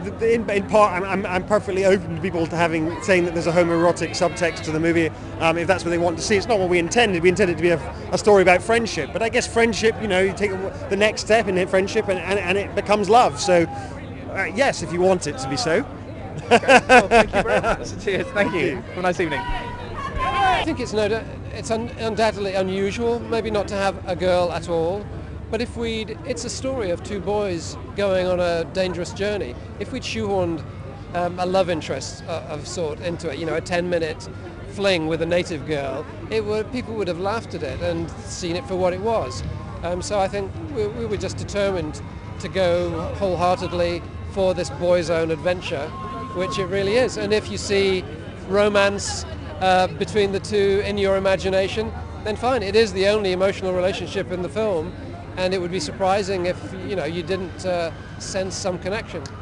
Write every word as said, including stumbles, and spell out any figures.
in, in part, I'm, I'm, I'm perfectly open to people to having saying that there's a homoerotic subtext to the movie, um, if that's what they want to see. It's not what we intended. We intended it to be a, a story about friendship. But I guess friendship, you know, you take the next step in friendship, and, and, and it becomes love. So, uh, yes, if you want it to be so. Okay. Well, thank you very much. Cheers. Thank you. Have a nice evening. I think it's no, it's un- undoubtedly unusual, maybe not to have a girl at all. But if we'd, it's a story of two boys going on a dangerous journey. If we'd shoehorned um, a love interest uh, of sort into it, you know, a ten-minute fling with a native girl, it would, people would have laughed at it and seen it for what it was. Um, so I think we, we were just determined to go wholeheartedly for this boy's own adventure, which it really is. And if you see romance uh, between the two in your imagination, then fine. It is the only emotional relationship in the film. And it would be surprising if, you know, you didn't uh, sense some connection.